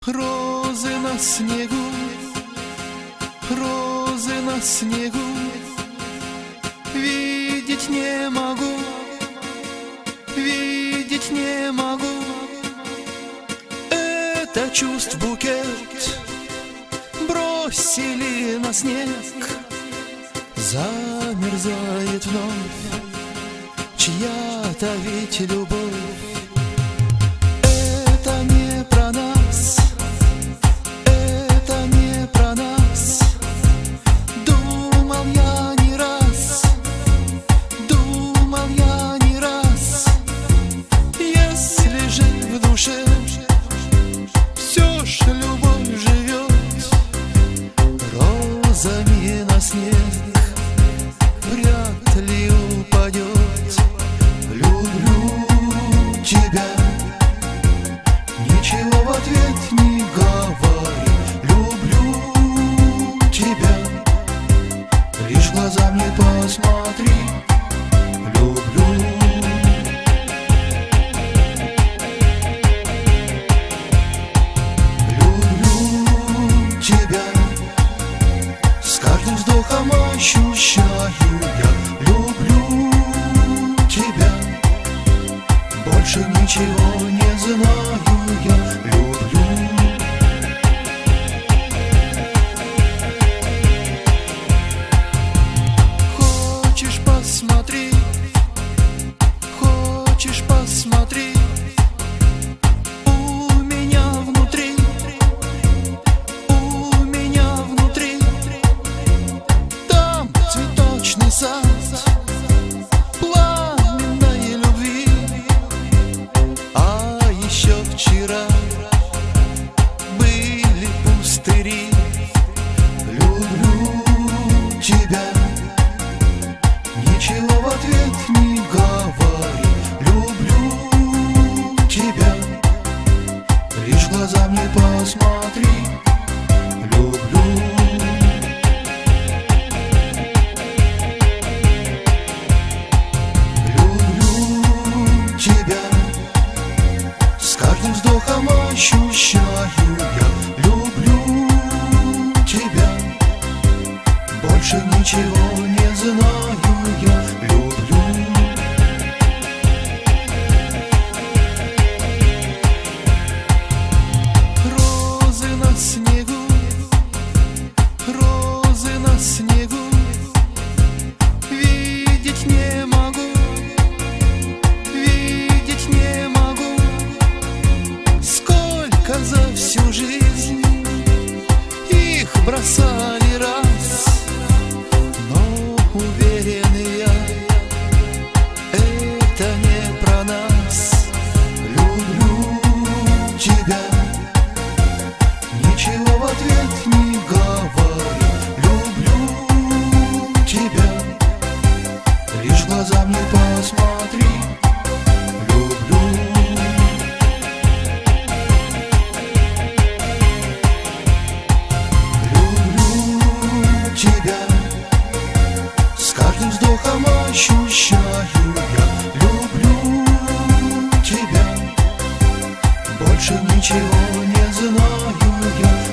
Розы на снегу, розы на снегу, видеть не могу, видеть не могу. Это чувств букет бросили на снег, замерзает вновь чья-то ведь любовь. Это не про нас, это не про нас. Думал я не раз, думал я не раз. Если же в душе все ж любовь живет, розами на снег вряд ли упадет. Люблю тебя, ничего в ответ не говори. Люблю тебя, лишь в глаза мне посмотри. Люблю. Люблю тебя, с каждым вздохом ощущаю я. Люблю тебя, больше ничего не знаю я. Люблю. Хочешь посмотри, хочешь посмотри, у меня внутри, у меня внутри, там цветочный сад пламенной любви. А еще вчера были пустыри. Люблю тебя, ничего в ответ не говори. Люблю тебя, лишь в глаза мне посмотри. Люблю. Люблю тебя, с каждым вздохом ощущаю я. Люблю тебя, больше ничего не знаю я. Люблю. Розы на снегу, розы на снегу, видеть не могу, видеть не могу. Сколько за всю жизнь их бросали раз, но уверен я, это не про нас. Люблю тебя, ничего в ответ не говори. Люблю тебя, лишь в глаза мне посмотри. Люблю. Люблю тебя, с каждым вздохом ощущаю я. Люблю тебя, больше ничего не знаю я.